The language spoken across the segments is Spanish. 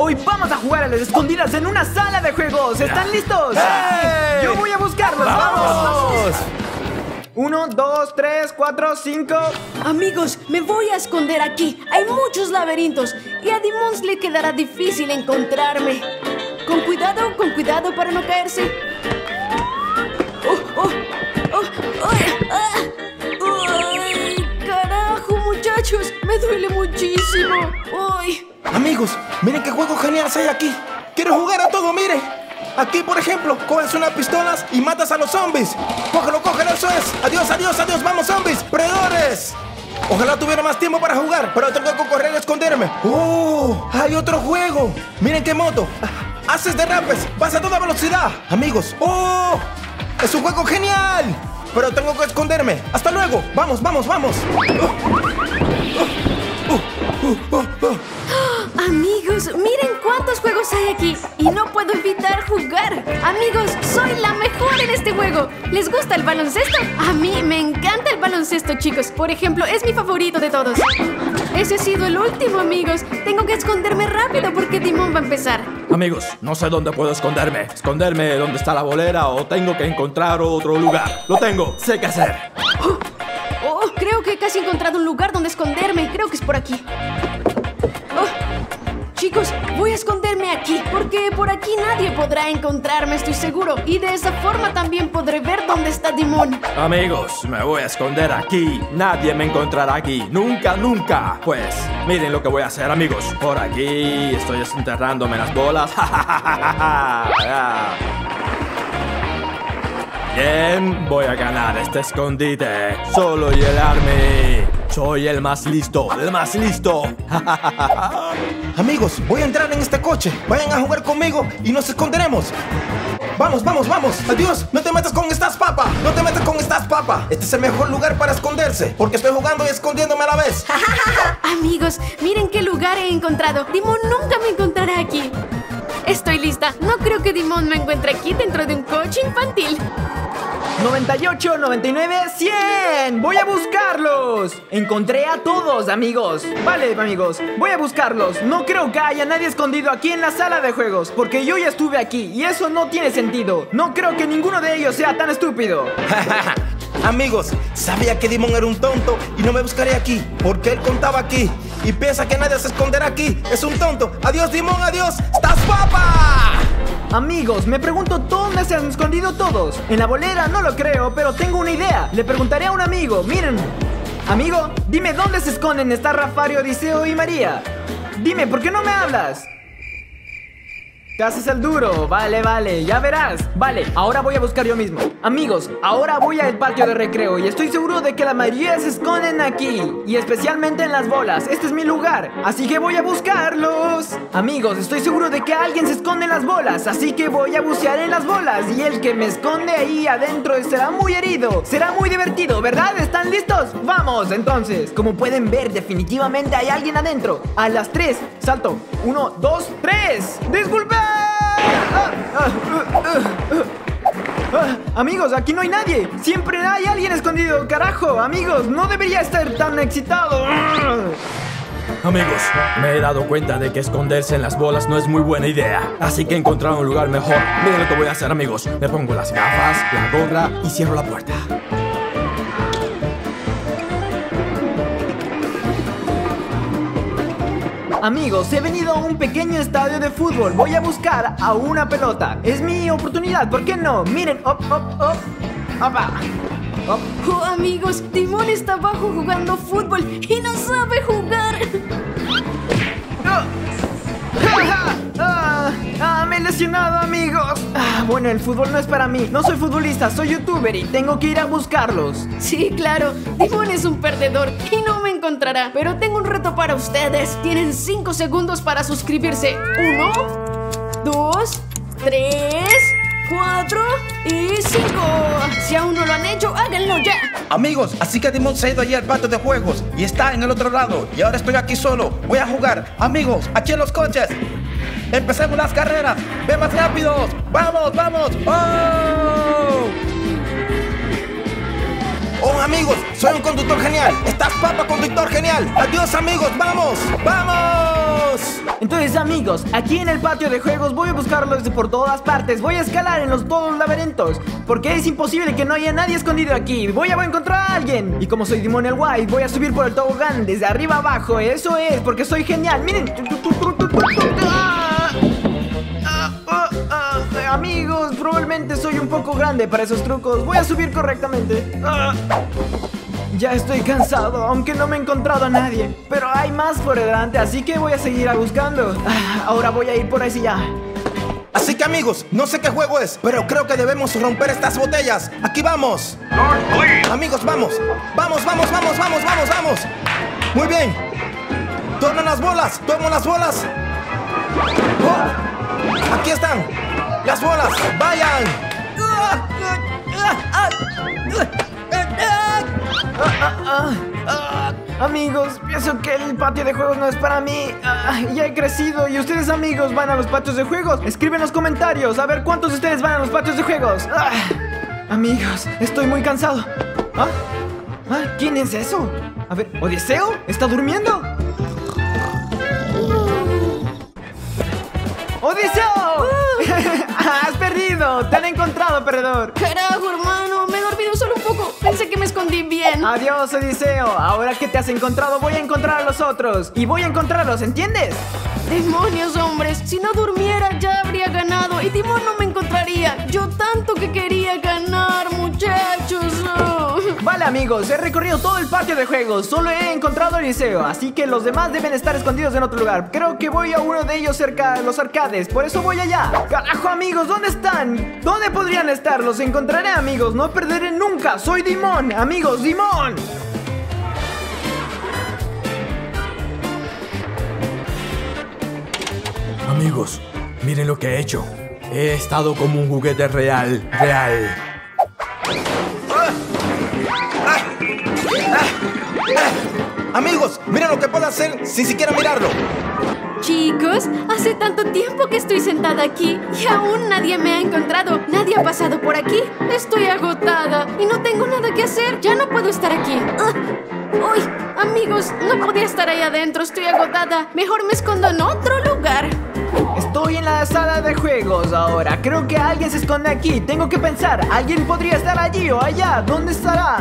Hoy vamos a jugar a las escondidas en una sala de juegos. ¿Están listos? ¡Hey! Yo voy a buscarlos. ¡Vamos! 1, 2, 3, 4, 5. Amigos, me voy a esconder aquí. Hay muchos laberintos y a Dimons le quedará difícil encontrarme. Con cuidado para no caerse. ¡Ay, carajo, muchachos! Me duele muchísimo. ¡Ay! Amigos, miren qué juego genial hay aquí. Quiero jugar a todo, mire. Aquí, por ejemplo, coges unas pistolas y matas a los zombies. Cógelo, eso es. Adiós, vamos, zombies, predadores. Ojalá tuviera más tiempo para jugar, pero tengo que correr y esconderme. ¡Oh! ¡Hay otro juego! Miren qué moto. Haces derrapes, vas a toda velocidad. Amigos, ¡oh! ¡Es un juego genial! Pero tengo que esconderme. ¡Hasta luego! ¡Vamos! Amigos, miren cuántos juegos hay aquí y no puedo evitar jugar. Amigos, soy la mejor en este juego. ¿Les gusta el baloncesto? A mí me encanta el baloncesto, chicos. Por ejemplo, es mi favorito de todos. Ese ha sido el último, amigos. Tengo que esconderme rápido porque Dimon va a empezar. Amigos, no sé dónde puedo esconderme. ¿Esconderme donde está la bolera o tengo que encontrar otro lugar? Lo tengo, sé qué hacer. Creo que casi he encontrado un lugar donde esconderme. Creo que es por aquí. Chicos, voy a esconderme aquí porque por aquí nadie podrá encontrarme, estoy seguro. Y de esa forma también podré ver dónde está Dimon. Amigos, me voy a esconder aquí. Nadie me encontrará aquí. Nunca. Pues, miren lo que voy a hacer, amigos. Por aquí estoy desenterrándome las bolas. Bien, voy a ganar este escondite. Solo llegarme. Soy el más listo. Amigos, voy a entrar en este coche. Vayan a jugar conmigo y nos esconderemos. Vamos. Adiós, no te metas con estas papas. Este es el mejor lugar para esconderse, porque estoy jugando y escondiéndome a la vez. Amigos, miren qué lugar he encontrado. Dimon nunca me encontrará aquí. Estoy lista. No creo que Dimon me encuentre aquí dentro de un coche infantil. 98, 99, 100. Voy a buscarlos. Encontré a todos, amigos. Vale, amigos, voy a buscarlos. No creo que haya nadie escondido aquí en la sala de juegos, porque yo ya estuve aquí y eso no tiene sentido. No creo que ninguno de ellos sea tan estúpido. Amigos, sabía que Dimon era un tonto y no me buscaría aquí, porque él contaba aquí y piensa que nadie se esconderá aquí. Es un tonto. Adiós, Dimon, adiós. ¡Estás papa! Amigos, me pregunto dónde se han escondido todos. En la bolera no lo creo, pero tengo una idea. Le preguntaré a un amigo. Miren. Amigo, dime dónde se esconden está Rafario, Odiseo y María. Dime, ¿por qué no me hablas? Te haces el duro, vale, ya verás. Vale, ahora voy a buscar yo mismo. Amigos, ahora voy al patio de recreo y estoy seguro de que la mayoría se esconden aquí. Y especialmente en las bolas, este es mi lugar, así que voy a buscarlos. Amigos, estoy seguro de que alguien se esconde en las bolas, así que voy a bucear en las bolas. Y el que me esconde ahí adentro será muy herido. Será muy divertido, ¿verdad? ¿Están listos? Vamos, entonces. Como pueden ver, definitivamente hay alguien adentro. A las 3, salto. 1, 2, 3. ¡Disculpen! Amigos, aquí no hay nadie. Siempre hay alguien escondido. Carajo, amigos, no debería estar tan excitado. Amigos, me he dado cuenta de que esconderse en las bolas no es muy buena idea. Así que he encontrado un lugar mejor. Miren lo que voy a hacer, amigos. Me pongo las gafas, la gorra y cierro la puerta. Amigos, he venido a un pequeño estadio de fútbol. Voy a buscar a una pelota. Es mi oportunidad, ¿por qué no? Miren, opa. Amigos, Dimon está abajo jugando fútbol y no sabe jugar. Me he lesionado, amigos. Bueno, el fútbol no es para mí. No soy futbolista, soy youtuber y tengo que ir a buscarlos. Sí, claro, Dimon es un perdedor y no me encontrará. Pero tengo un reto para ustedes. Tienen 5 segundos para suscribirse. 1, 2, 3, 4 y 5. Si aún no lo han hecho, háganlo ya. Amigos, así que Dimon se ha ido allí al patio de juegos y está en el otro lado. Y ahora estoy aquí solo. Voy a jugar. Amigos, aquí en los coches. Empecemos las carreras. ¡Ve más rápidos! ¡Vamos! ¡Oh! ¡Oh, amigos! ¡Soy un conductor genial! ¡Estás papa, conductor genial! ¡Adiós, amigos! ¡Vamos! amigos. Entonces, amigos, aquí en el patio de juegos voy a buscarlos por todas partes. Voy a escalar en todos los laberintos, porque es imposible que no haya nadie escondido aquí. Voy a encontrar a alguien. Y como soy Dimon el White, voy a subir por el tobogán desde arriba abajo. Eso es, porque soy genial. Miren. Amigos, probablemente soy un poco grande para esos trucos. Voy a subir correctamente. Ya estoy cansado, aunque no me he encontrado a nadie. Pero hay más por delante, así que voy a seguir buscando. Ahora voy a ir por hacia allá. Así que amigos, no sé qué juego es, pero creo que debemos romper estas botellas. Aquí vamos. Amigos, vamos. Vamos. Muy bien. Tomen las bolas. Oh, aquí están. Las bolas. Vayan. Amigos, pienso que el patio de juegos no es para mí. Ya he crecido. ¿Y ustedes, amigos, van a los patios de juegos? Escriben en los comentarios a ver cuántos de ustedes van a los patios de juegos. Amigos, estoy muy cansado. ¿Quién es eso? A ver, ¿Odiseo? ¿Está durmiendo? ¡Odiseo! ¡Has perdido! ¡Te han encontrado, perdedor! Carajo, hermano, me he dormido solo un poco. Pensé que me escondí bien. Adiós, Odiseo. Ahora que te has encontrado, voy a encontrar a los otros. Y voy a encontrarlos, ¿entiendes? Demonios, hombres. Si no durmiera, ya habría ganado. Y Timón no me encontraría. Yo tanto que quería ganar, muchachos. Vale, amigos, he recorrido todo el patio de juegos. Solo he encontrado a Odiseo, así que los demás deben estar escondidos en otro lugar. Creo que voy a uno de ellos cerca de los arcades. Por eso voy allá. Carajo, amigos, ¿dónde están? ¿Dónde podrían estar? Los encontraré, amigos. No perderé nunca. Soy Dimon. Amigos, Dimon. Amigos, miren lo que he hecho. He estado como un juguete real. Amigos, miren lo que puedo hacer sin siquiera mirarlo. Chicos, hace tanto tiempo que estoy sentada aquí y aún nadie me ha encontrado. Nadie ha pasado por aquí. Estoy agotada y no tengo nada que hacer. Ya no puedo estar aquí. ¡Uy! Amigos, no podía estar ahí adentro. Estoy agotada. Mejor me escondo en otro lugar. Estoy en la sala de juegos ahora. Creo que alguien se esconde aquí. Tengo que pensar. Alguien podría estar allí o allá. ¿Dónde estará?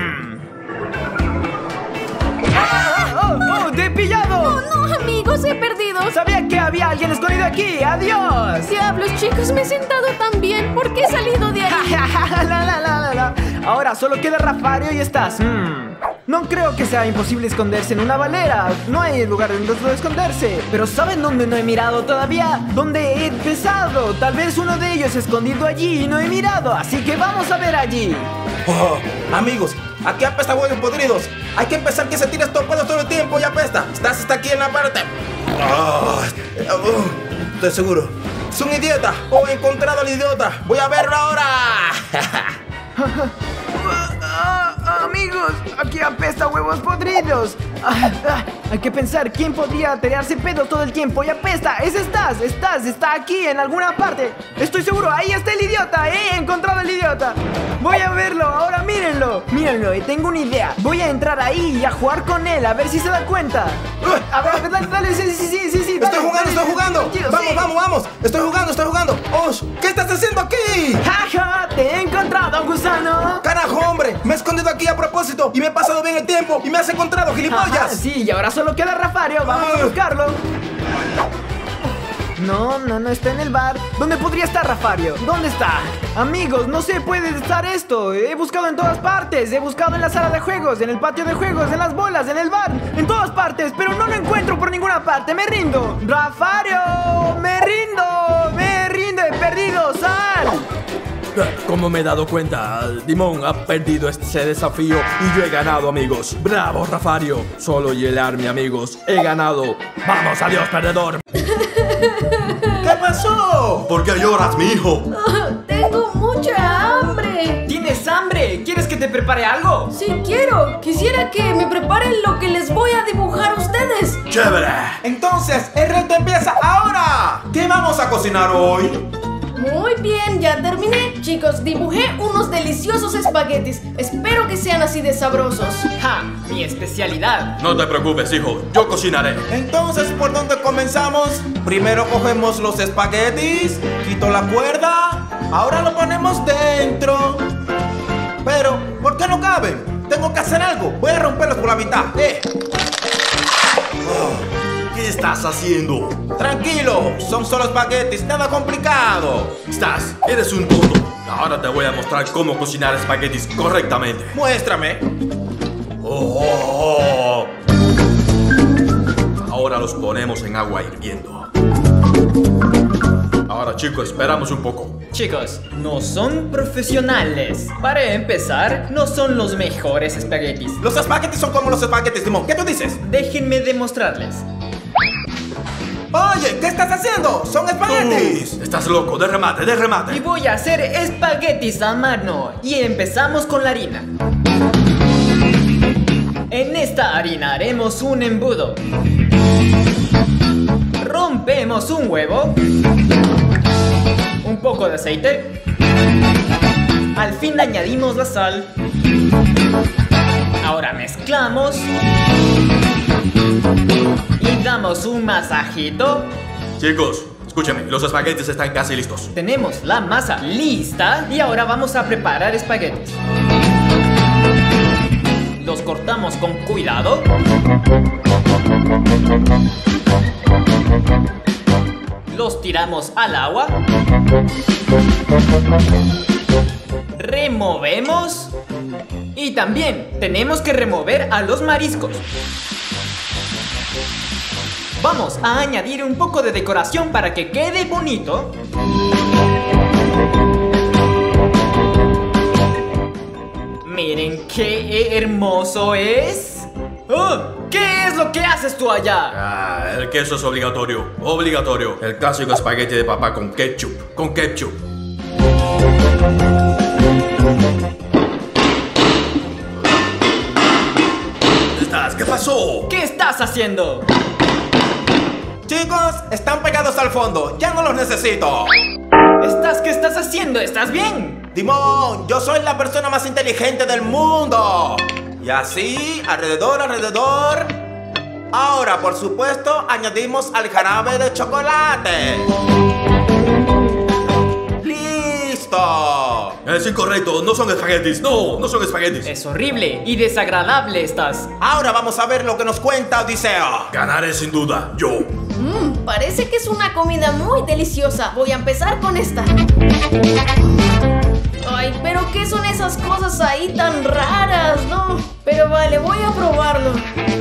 ¡Oh! ¡Te he pillado! ¡Oh, no, amigos! ¡He perdido! Sabía que había alguien escondido aquí. ¡Adiós! Diablos, chicos, me he sentado tan bien. ¿Por qué he salido de ahí? Ahora solo queda Rafario y estás. No creo que sea imposible esconderse en una balera. No hay lugar donde esconderse. Pero ¿saben dónde no he mirado todavía? ¿Dónde he empezado? Tal vez uno de ellos escondido allí y no he mirado. Así que vamos a ver allí. Oh, amigos, aquí apesta huevos podridos. Hay que empezar que se tire estos pelos todo el tiempo y apesta. Estás hasta aquí en la parte. Estoy seguro. Es un idiota. He encontrado al idiota. Voy a verlo ahora. Amigos, aquí apesta huevos podridos. Hay que pensar quién podría tirarse pedos todo el tiempo. Y apesta, está aquí en alguna parte. Estoy seguro, ahí está el idiota. He encontrado al idiota. Voy a verlo, ahora mírenlo. Y tengo una idea. Voy a entrar ahí y a jugar con él, a ver si se da cuenta. A ver, dale, sí. Estoy jugando. Vamos. Estoy jugando. ¿Qué estás haciendo aquí? ¡Jaja! ¡Te he encontrado, gusano! ¡Carajo, hombre! Me he escondido aquí a propósito y me he pasado bien el tiempo y me has encontrado, gilipollas. Sí, y ahora solo queda Rafario. Vamos a buscarlo. No está en el bar. ¿Dónde podría estar Rafario? ¿Dónde está? Amigos, no se puede estar esto. He buscado en todas partes. He buscado en la sala de juegos, en el patio de juegos, en las bolas, en el bar, en todas partes, pero no lo encuentro por ninguna parte. Me rindo. Rafario, me rindo. He perdido. ¡Sal! Como me he dado cuenta, Dimon ha perdido este desafío y yo he ganado, amigos. ¡Bravo, Rafario! Solo hilarme, amigos. He ganado. ¡Vamos, adiós, perdedor! ¿Qué pasó? ¿Por qué lloras, mi hijo? Tengo mucha hambre. ¿Tienes hambre? ¿Quieres que te prepare algo? Sí, quiero. Quisiera que me preparen lo que les voy a dibujar a ustedes. ¡Chévere! Entonces, el reto empieza ahora. ¿Qué vamos a cocinar hoy? Muy bien, ya terminé. Chicos, dibujé unos deliciosos espaguetis. Espero que sean así de sabrosos. ¡Ja! Mi especialidad. No te preocupes, hijo. Yo cocinaré. Entonces, ¿por dónde comenzamos? Primero cogemos los espaguetis, quito la cuerda, ahora lo ponemos dentro. Pero, ¿por qué no caben? Tengo que hacer algo. Voy a romperlos por la mitad. ¿Qué estás haciendo? Tranquilo, son solo espaguetis, nada complicado. Eres un tonto. Ahora te voy a mostrar cómo cocinar espaguetis correctamente. Muéstrame. Oh. Ahora los ponemos en agua hirviendo. Ahora, chicos, esperamos un poco. Chicos, no son profesionales. Para empezar, no son los mejores espaguetis. Los espaguetis son como los espaguetis, Timón. ¿Qué tú dices? Déjenme demostrarles. Oye, ¿qué estás haciendo? Son espaguetis. Estás loco, de remate, de remate. Y voy a hacer espaguetis a mano. Y empezamos con la harina. En esta harina haremos un embudo. Rompemos un huevo. Un poco de aceite. Al fin añadimos la sal. Ahora mezclamos. Y damos un masajito. Chicos, escúchame, los espaguetis están casi listos. Tenemos la masa lista y ahora vamos a preparar espaguetis. Los cortamos con cuidado. Los tiramos al agua. Removemos. Y también tenemos que remover a los mariscos. Vamos a añadir un poco de decoración para que quede bonito. Miren qué hermoso es. ¡Oh! ¿Qué es lo que haces tú allá? El queso es obligatorio, obligatorio. El clásico espagueti de papá con ketchup, con ketchup. ¿Qué pasó? ¿Qué estás haciendo? Chicos, están pegados al fondo. Ya no los necesito. ¿Qué estás haciendo? ¿Estás bien? Timón, yo soy la persona más inteligente del mundo. Y así, alrededor, alrededor. Ahora, por supuesto, añadimos al jarabe de chocolate. ¡Listo! Es incorrecto, no son espaguetis. No son espaguetis. Es horrible y desagradable estás. Ahora vamos a ver lo que nos cuenta Odiseo. Ganaré sin duda, yo. Parece que es una comida muy deliciosa. Voy a empezar con esta. Ay, pero ¿qué son esas cosas ahí tan raras? No, pero vale, voy a probarlo.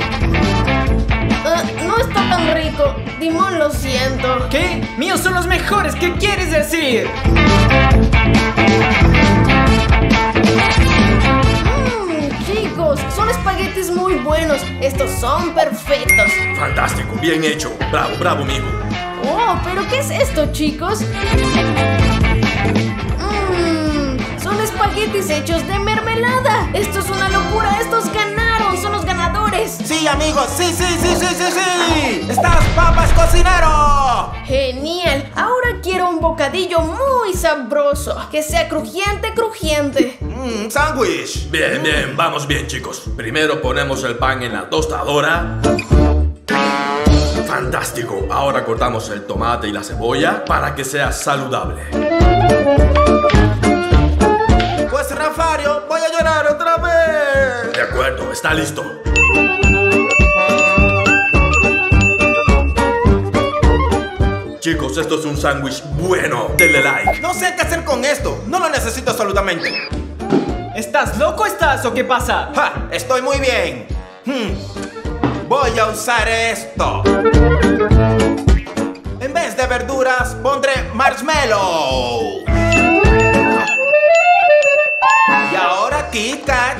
No está tan rico. Timón, lo siento. ¿Qué? ¡Míos son los mejores! ¿Qué quieres decir? Chicos, son espaguetis muy buenos. Estos son perfectos. Fantástico, bien hecho. Bravo, bravo, amigo. Oh, pero ¿qué es esto, chicos? Son espaguetis hechos de mermelada. Esto es una locura. Estos ganaron. Son los ganadores. Sí, amigos. Sí. ¡Estás, papas cocinero! Genial. Ahora quiero un bocadillo muy sabroso. Que sea crujiente. Sándwich. Bien, vamos bien, chicos. Primero ponemos el pan en la tostadora. Fantástico. Ahora cortamos el tomate y la cebolla para que sea saludable. Pues, Rafario, voy a llorar otra vez. De acuerdo, está listo. Chicos, esto es un sándwich bueno. Denle like. No sé qué hacer con esto. No lo necesito absolutamente. ¿Estás loco o qué pasa? ¡Ja! Estoy muy bien. Voy a usar esto. En vez de verduras, pondré marshmallow. Y ahora Kit Kat.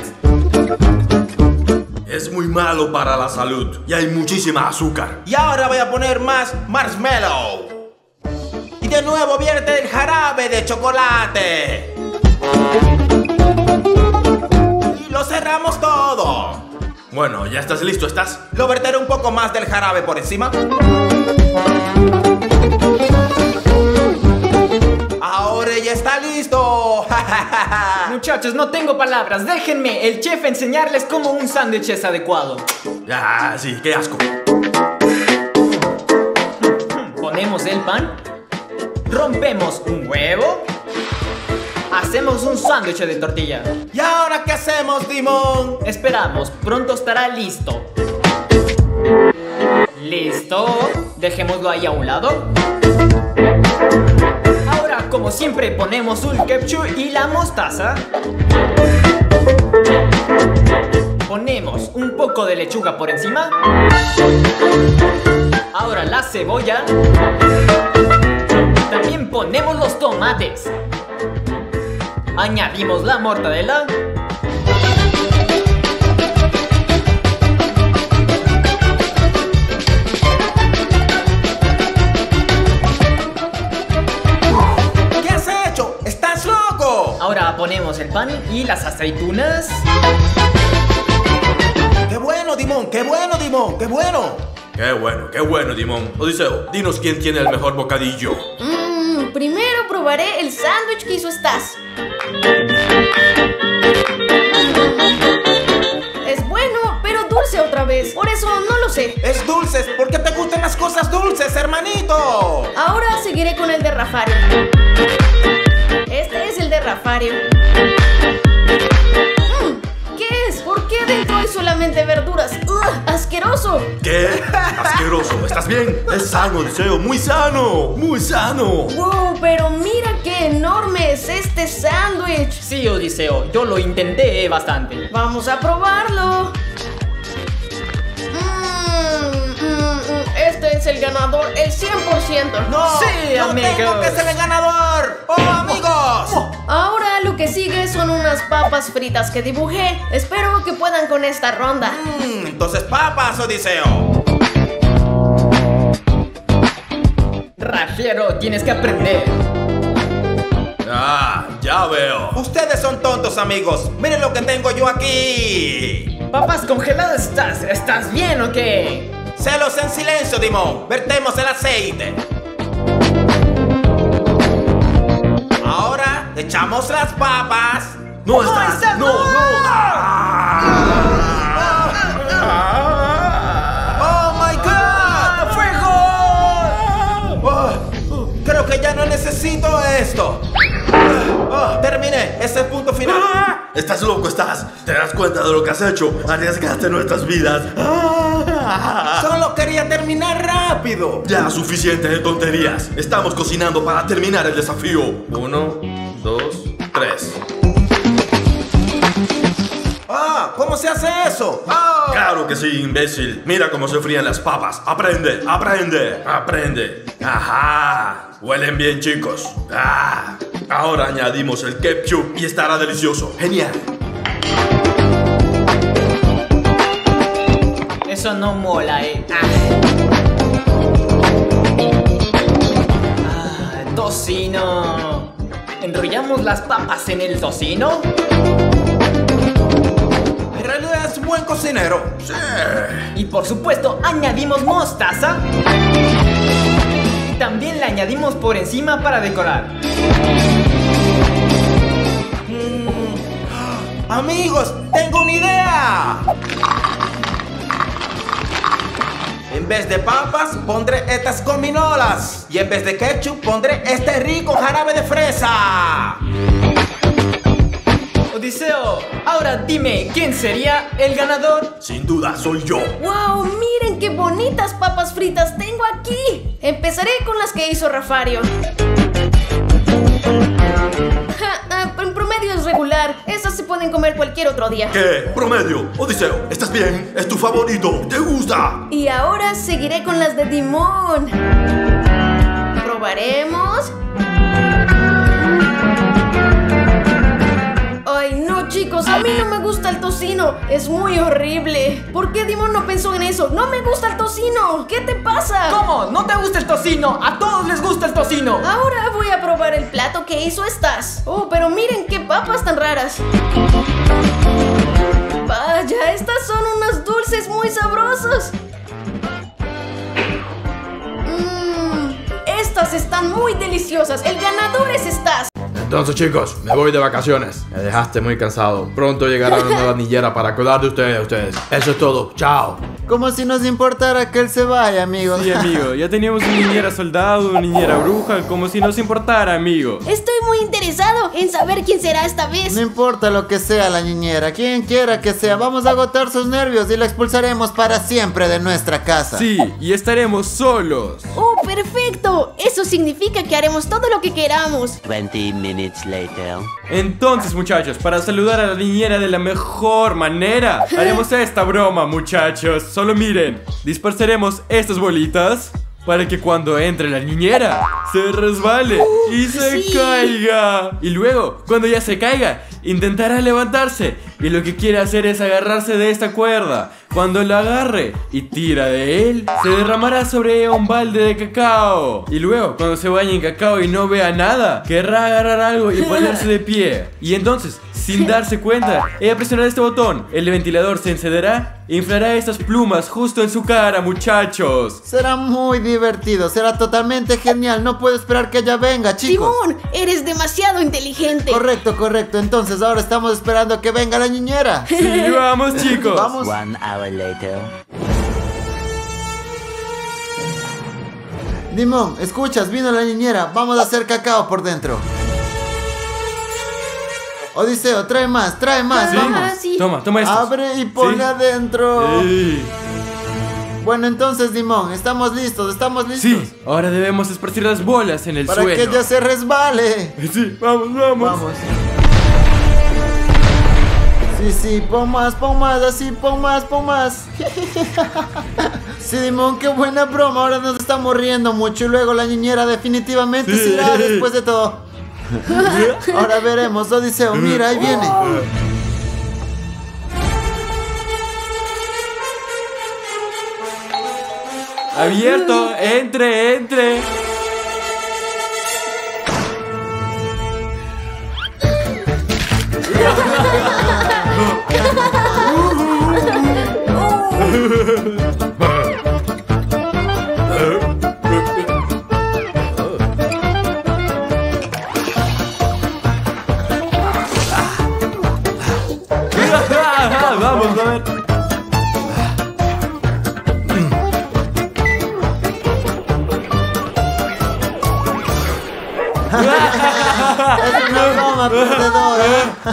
Es muy malo para la salud y hay muchísima azúcar. Y ahora voy a poner más marshmallow. Y de nuevo vierte el jarabe de chocolate. Y lo cerramos todo. Bueno, ¿ya estás listo? ¿Estás? Lo verteré un poco más del jarabe por encima. muchachos, no tengo palabras. Déjenme, el chef, enseñarles cómo un sándwich es adecuado. Ah, sí, qué asco. Ponemos el pan. Rompemos un huevo. Hacemos un sándwich de tortilla. ¿Y ahora qué hacemos, Dimon? Esperamos, pronto estará listo. Listo. Dejémoslo ahí a un lado. Ahora, como siempre, ponemos el ketchup y la mostaza. Ponemos un poco de lechuga por encima. Ahora la cebolla. También ponemos los tomates. Añadimos la mortadela. ¿Qué has hecho? ¡Estás loco! Ahora ponemos el pan y las aceitunas. ¡Qué bueno, Dimon! ¡Qué bueno, Dimon! ¡Qué bueno! Qué bueno, Dimon. Odiseo, dinos quién tiene el mejor bocadillo. Primero probaré el sándwich que hizo Stas. Es bueno, pero dulce otra vez. Por eso no lo sé. ¡Es dulces! ¿Por qué te gustan las cosas dulces, hermanito? Ahora seguiré con el de Rafario. Este es el de Rafario. ¿Qué es? ¿Por qué dentro hay solamente verduras? ¡Ugh! ¡Asqueroso! ¿Qué? Asqueroso. ¿Estás bien? Es sano, Odiseo. Muy sano. Muy sano. ¡Wow! Pero mira qué enorme es este sándwich. Sí, Odiseo, yo lo intenté bastante. Vamos a probarlo. Este es el ganador, el 100%. ¡No! Sí, ¡Yo amigo. tengo que ser el ganador! ¡Oh, amigos! Ahora lo que sigue son unas papas fritas que dibujé. Espero que puedan con esta ronda. Entonces, papas, Odiseo. Rafiero, tienes que aprender. Ah, ya veo. Ustedes son tontos, amigos. Miren lo que tengo yo aquí. Papas congeladas, ¿estás bien o qué? Celos en silencio, Dimon. Vertemos el aceite. Ahora echamos las papas. No estás. No. ¡Oh, my God! ¡Fuego! Creo que ya no necesito esto. Terminé. Ese es el punto final. Estás loco, estás. ¿Te das cuenta de lo que has hecho? Arriesgaste nuestras vidas. Solo quería terminar rápido. Ya, suficiente de tonterías. Estamos cocinando para terminar el desafío. 1, 2, 3. ¿Cómo se hace eso? Claro que sí, imbécil. Mira cómo se frían las papas. Aprende. Ajá. Huelen bien, chicos. Ahora añadimos el ketchup y estará delicioso. Genial. Eso no mola, Tocino. ¿Enrollamos las papas en el tocino? En realidad es buen cocinero. Sí. Y por supuesto, añadimos mostaza. Y también le añadimos por encima para decorar. Amigos, tengo una idea. En vez de papas, pondré estas gominolas. Y en vez de ketchup, pondré este rico jarabe de fresa. Odiseo, ahora dime, ¿quién sería el ganador? Sin duda, soy yo. ¡Wow! ¡Miren qué bonitas papas fritas tengo aquí! Empezaré con las que hizo Rafario. En promedio es regular. Esas se pueden comer cualquier otro día. ¿Qué? Promedio. Odiseo, ¿estás bien? ¿Es tu favorito? ¿Te gusta? Y ahora seguiré con las de Dimon. Probaremos. Ay, no, chicos, a mí no me gusta el tocino. Es muy horrible. ¿Por qué Dimon no pensó en eso? ¡No me gusta el tocino! ¿Qué te pasa? ¿Cómo? ¿No te gusta el tocino? ¡A todos les gusta el tocino! Ahora voy a probar el plato que hizo Stas. Oh, pero miren qué papas tan raras. Vaya, estas son unas dulces muy sabrosas. Estas están muy deliciosas. El ganador es Stas. Entonces, chicos, me voy de vacaciones. Me dejaste muy cansado. Pronto llegará una nueva niñera para cuidar de ustedes. Eso es todo. Chao. Como si nos importara que él se vaya, amigos. Sí, amigo, ya teníamos una niñera soldado, una niñera bruja, como si nos importara, amigo. Estoy muy interesado en saber quién será esta vez. No importa lo que sea la niñera, quien quiera que sea, vamos a agotar sus nervios y la expulsaremos para siempre de nuestra casa. Sí, y estaremos solos. ¡Oh, perfecto! Eso significa que haremos todo lo que queramos. 20 minutes later. Entonces, muchachos, para saludar a la niñera de la mejor manera, haremos esta broma, muchachos. Solo miren, dispersaremos estas bolitas para que cuando entre la niñera se resbale y se sí. caiga. Y luego, cuando ya se caiga, intentará levantarse. Y lo que quiere hacer es agarrarse de esta cuerda. Cuando la agarre y tira de él, se derramará sobre ella un balde de cacao. Y luego, cuando se bañe en cacao y no vea nada, querrá agarrar algo y ponerse de pie. Y entonces, sin darse cuenta, ella presionará este botón. El ventilador se encenderá e inflará estas plumas justo en su cara, muchachos. Será muy divertido, será totalmente genial. No puedo esperar que ella venga, chicos. Timón, eres demasiado inteligente. Correcto, correcto. Entonces ahora estamos esperando a que venga la niñera. Sí, vamos, chicos. Vamos. 1 hour later. Dimon, escuchas, vino la niñera. Vamos a hacer cacao por dentro. Odiseo, trae más, ¿Sí? vamos. Sí. Toma esto. Abre y ponle ¿Sí? adentro. Sí. Bueno, entonces, Dimon, estamos listos. Sí, ahora debemos esparcir las bolas en el Para suelo. que ella se resbale. Sí, vamos. Vamos. Sí, pon más, así, pon más. Sí, Dimon, qué buena broma. Ahora nos estamos riendo mucho y luego la niñera definitivamente se irá después de todo. Ahora veremos, Odiseo, mira, ahí viene. Abierto, entre. Vamos, a ver. Es una broma, perdedor.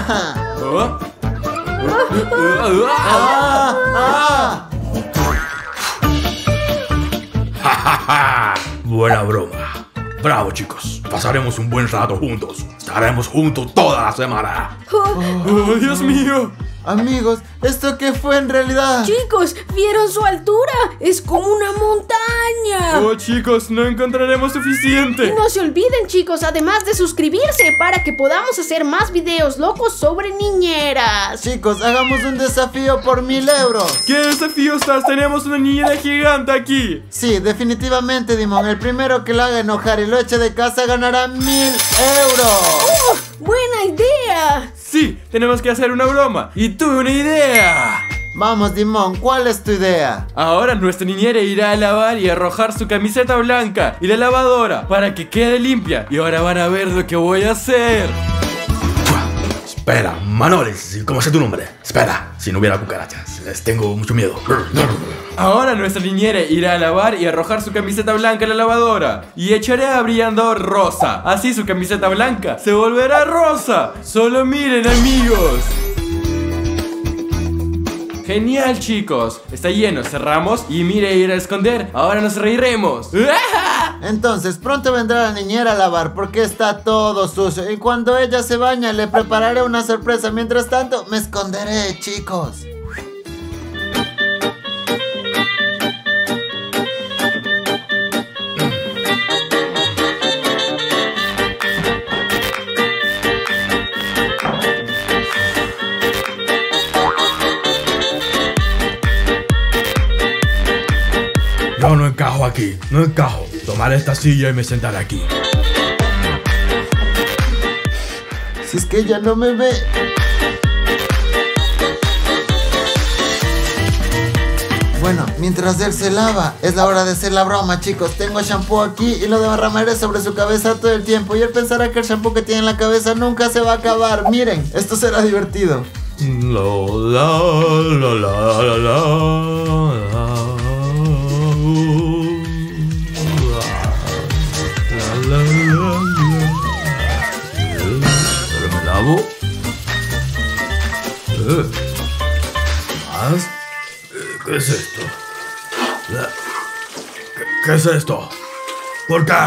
Buena broma. Bravo, chicos. Pasaremos un buen rato juntos. Estaremos juntos toda la semana. Oh, Dios mío. Amigos, ¿esto qué fue en realidad? Chicos, ¿vieron su altura? Es como una montaña. Oh, chicos, no encontraremos Y suficiente. no se olviden, chicos, además de suscribirse para que podamos hacer más videos locos sobre niñeras. Chicos, hagamos un desafío por 1000 euros. ¿Qué desafío estás? Tenemos una niñera gigante aquí. Sí, definitivamente, Dimon. El primero que lo haga enojar y lo eche de casa ganará 1000 euros. ¡Oh, buena idea! Sí, tenemos que hacer una broma. Y tuve una idea. Vamos, Dimon, ¿cuál es tu idea? Ahora nuestra niñera irá a lavar y arrojar su camiseta blanca y la lavadora para que quede limpia. Y ahora van a ver lo que voy a hacer. Espera, Manoles, ¿cómo es tu nombre? Espera, si no hubiera cucarachas, les tengo mucho miedo. Ahora nuestra niñera irá a lavar y arrojar su camiseta blanca a la lavadora. Y echaré a brillandor rosa. Así su camiseta blanca se volverá rosa. Solo miren, amigos. Genial, chicos. Está lleno, cerramos y mire ir a esconder. Ahora nos reiremos. Entonces, pronto vendrá la niñera a lavar porque está todo sucio. Y cuando ella se baña, le prepararé una sorpresa. Mientras tanto, me esconderé, chicos. Yo no encajo aquí, no encajo. Tomaré esta silla y me sentaré aquí. Si es que ella no me ve. Bueno, mientras él se lava, es la hora de hacer la broma, chicos. Tengo shampoo aquí y lo derramaré sobre su cabeza todo el tiempo. Y él pensará que el shampoo que tiene en la cabeza nunca se va a acabar. Miren, esto será divertido. ¿Pero me lavo? ¿Más? ¿Qué es esto? ¿Qué es esto? ¿Por qué?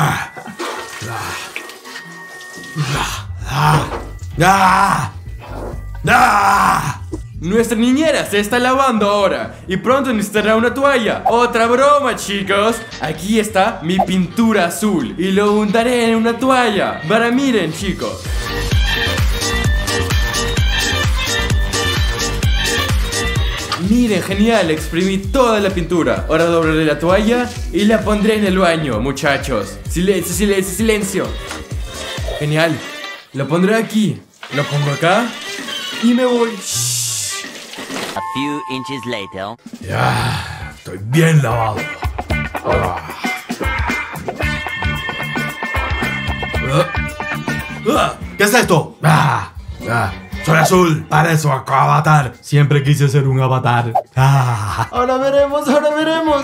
Nuestra niñera se está lavando ahora y pronto necesitará una toalla. Otra broma, chicos. Aquí está mi pintura azul y lo untaré en una toalla. Para miren, chicos. Miren, genial, exprimí toda la pintura. Ahora doblaré la toalla y la pondré en el baño, muchachos. Silencio, silencio, silencio. Genial. Lo pondré aquí. Lo pongo acá y me voy. A few inches later. Ya, estoy bien lavado. ¿Qué es esto? Soy azul, parezco a Avatar. Siempre quise ser un avatar. Ahora veremos, ahora veremos.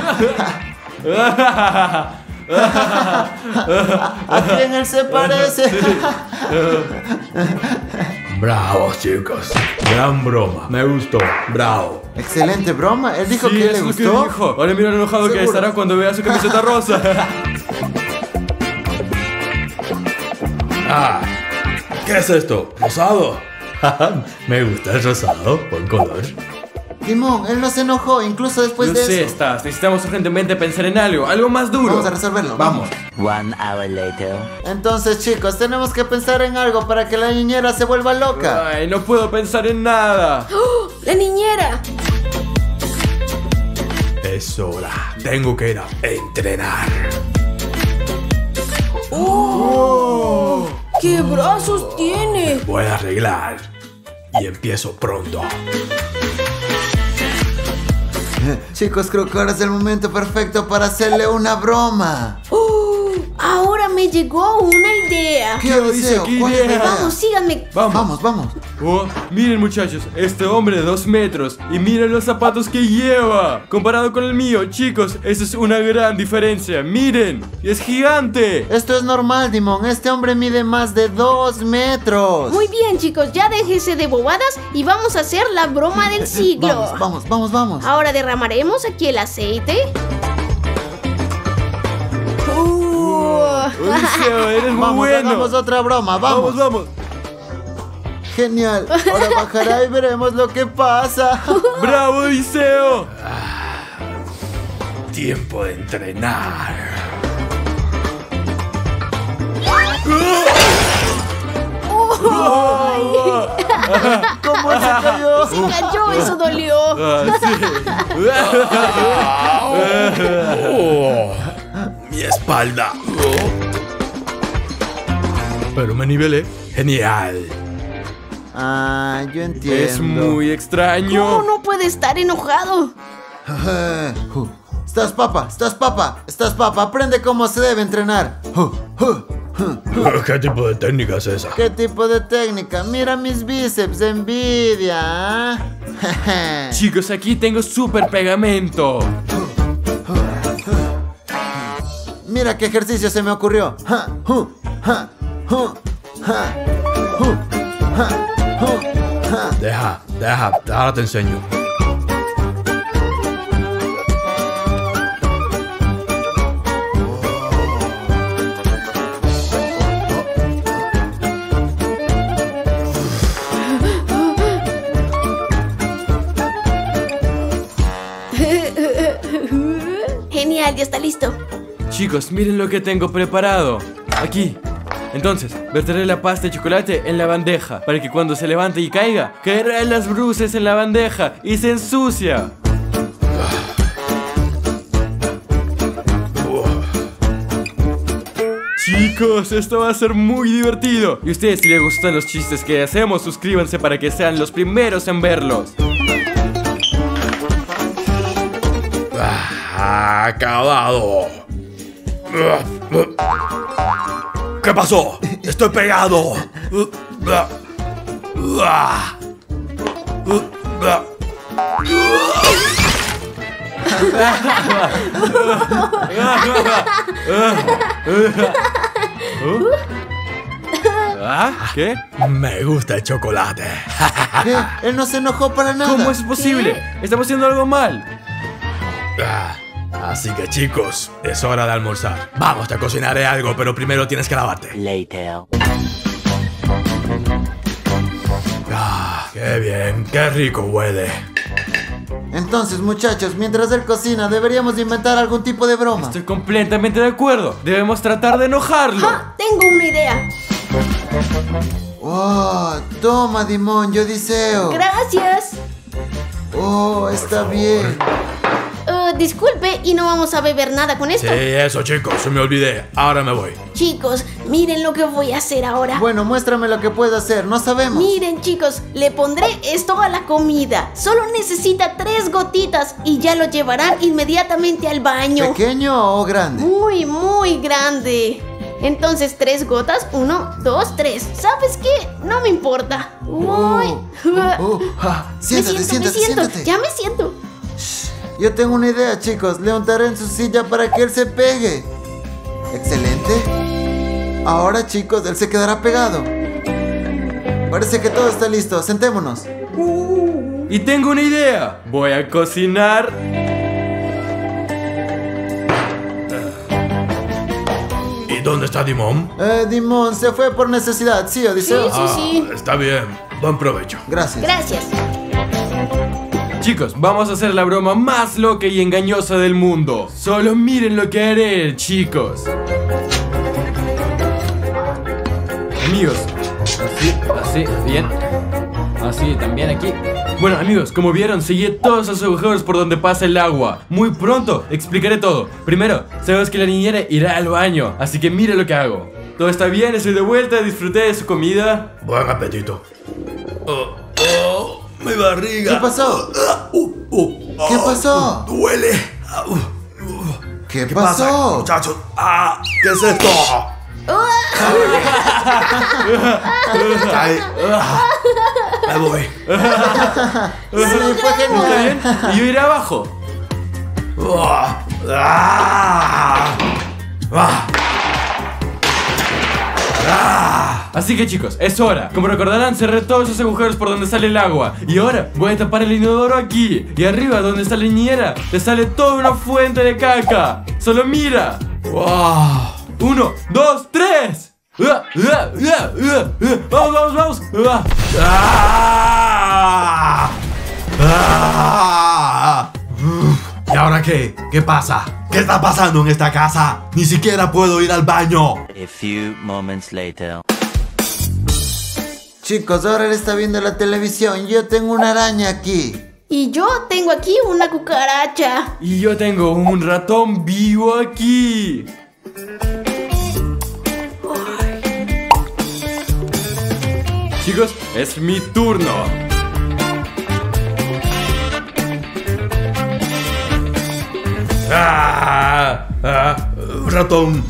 ¿A quién él se parece? Bravo, chicos. Gran broma. Me gustó. Bravo. Excelente broma. Él dijo Sí, que eso le es lo que gustó. dijo. Ahora mira lo enojado que ¿Seguro? estará cuando vea su camiseta rosa. ¿Qué es esto? ¿Rosado? Me gusta el rosado por color. Timón, él no se enojó, incluso después Yo de sé, eso. Stas. Necesitamos urgentemente pensar en algo más duro. Vamos a resolverlo. Vamos. 1 hour later. Entonces, chicos, tenemos que pensar en algo para que la niñera se vuelva loca. Ay, no puedo pensar en nada. ¡Oh! ¡La niñera! Es hora. Tengo que ir a entrenar. ¡Qué brazos tiene! Voy a arreglar. Y empiezo pronto. Chicos, creo que ahora es el momento perfecto para hacerle una broma. Ahora me llegó una idea. ¿Qué deseo? ¿Qué ¿Cuál es la idea? idea? Vamos, síganme. Vamos, vamos. Oh, miren, muchachos, este hombre de 2 metros y miren los zapatos que lleva. Comparado con el mío, chicos, esa es una gran diferencia. Miren, es gigante. Esto es normal, Dimon. Este hombre mide más de 2 metros. Muy bien, chicos, ya déjese de bobadas y vamos a hacer la broma del siglo. Vamos. Ahora derramaremos aquí el aceite. Odiseo, eres muy Vamos, bueno. hagamos otra broma. Vamos. Vamos. Genial. Ahora bajará y veremos lo que pasa. ¡Bravo, Odiseo! Tiempo de entrenar. ¿Cómo se cayó? Se cayó, eso dolió. Mi espalda. Pero me nivelé. Genial. Ah, yo entiendo. Es muy extraño. ¿Cómo no puede estar enojado? Estás papa. Aprende cómo se debe entrenar. ¿Qué tipo de técnica es esa? ¿Qué tipo de técnica? Mira mis bíceps, envidia. ¿Ah? Chicos, aquí tengo súper pegamento. Mira qué ejercicio se me ocurrió. Deja, ahora te enseño. Genial, ya está listo. Chicos, miren lo que tengo preparado. Aquí. Entonces, verteré la pasta de chocolate en la bandeja para que cuando se levante y caiga, caerán las bruces en la bandeja y se ensucia. Chicos, esto va a ser muy divertido. Y ustedes, si les gustan los chistes que hacemos, suscríbanse para que sean los primeros en verlos. Acabado. ¿Qué pasó? Estoy pegado. ¿Qué? Me gusta el chocolate. ¿Qué? Él no se enojó para nada. ¿Cómo es posible? Estamos haciendo algo mal. Así que chicos, es hora de almorzar. Vamos, te cocinaré algo, pero primero tienes que lavarte. Later. Qué bien, qué rico huele. Entonces, muchachos, mientras él cocina, deberíamos inventar algún tipo de broma. Estoy completamente de acuerdo. Debemos tratar de enojarlo. ¡Ja! Tengo una idea. Oh, toma, Dimon, yo deseo. Gracias. Oh, está bien. Disculpe, y no vamos a beber nada con esto. Sí, eso chicos, se me olvidé. Ahora me voy. Chicos, miren lo que voy a hacer ahora. Bueno, muéstrame lo que puedo hacer, no sabemos. Miren, chicos, le pondré esto a la comida. Solo necesita 3 gotitas y ya lo llevarán inmediatamente al baño. ¿Pequeño o grande? Muy, muy grande. Entonces 3 gotas, 1, 2, 3. ¿Sabes qué? No me importa. Uy. Siéntate, siéntate. Ya me siento. Yo tengo una idea, chicos. Le untaré en su silla para que él se pegue. Excelente. Ahora, chicos, él se quedará pegado. Parece que todo está listo. Sentémonos. Y tengo una idea. Voy a cocinar. ¿Y dónde está Dimon? Dimon se fue por necesidad. Sí, Odiseo. Sí. Está bien. Buen provecho. Gracias. Gracias. Chicos, vamos a hacer la broma más loca y engañosa del mundo. Solo miren lo que haré, chicos. Amigos, así, bien. Así, también aquí. Bueno, amigos, como vieron, seguí todos esos agujeros por donde pasa el agua. Muy pronto explicaré todo. Primero, sabemos que la niñera irá al baño, así que mire lo que hago. Todo está bien, estoy de vuelta, disfruté de su comida. Buen apetito. Mi barriga. ¿Qué pasó? ¿Qué pasó? Duele. ¿Qué pasa, pasó? muchachos? ¿Qué es esto? Ay, me voy. Sí, fue ¿Está genial. bien? Y yo iré abajo. Así que chicos, es hora. Como recordarán, cerré todos esos agujeros por donde sale el agua. Y ahora voy a tapar el inodoro aquí. Y arriba, donde está la niñera, le sale toda una fuente de caca. Solo mira. 1, 2, 3. Vamos. ¿Y ahora qué? ¿Qué pasa? ¿Qué está pasando en esta casa? Ni siquiera puedo ir al baño. A few moments later. Chicos, ahora él está viendo la televisión. Yo tengo una araña aquí. Y yo tengo aquí una cucaracha. Y yo tengo un ratón vivo aquí. Chicos, es mi turno. Ratón.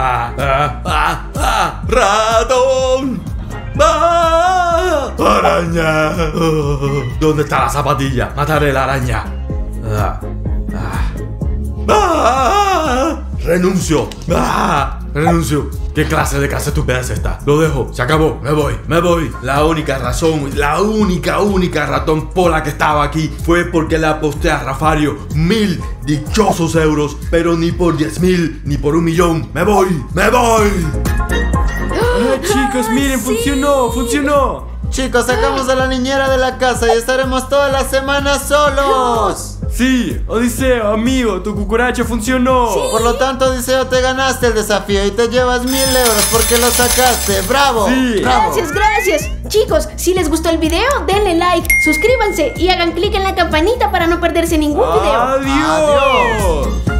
Ratón. Araña. ¿Dónde está la zapatilla? Mataré la araña. Renuncio. Renuncio. ¿Qué clase de casa estúpida es esta? Lo dejo, se acabó, me voy. La única razón, la única ratón pola que estaba aquí fue porque le aposté a Rafario 1000 dichosos euros, pero ni por 10.000, ni por 1.000.000. Me voy. Chicos, miren, funcionó. Chicos, sacamos a la niñera de la casa y estaremos toda la semana solos. Sí, Odiseo, amigo, tu cucaracha funcionó. Por lo tanto, Odiseo, te ganaste el desafío y te llevas 1.000 euros porque lo sacaste. ¡Bravo! Sí. ¡Bravo! Gracias. Chicos, si les gustó el video, denle like, suscríbanse y hagan clic en la campanita para no perderse ningún video. Adiós.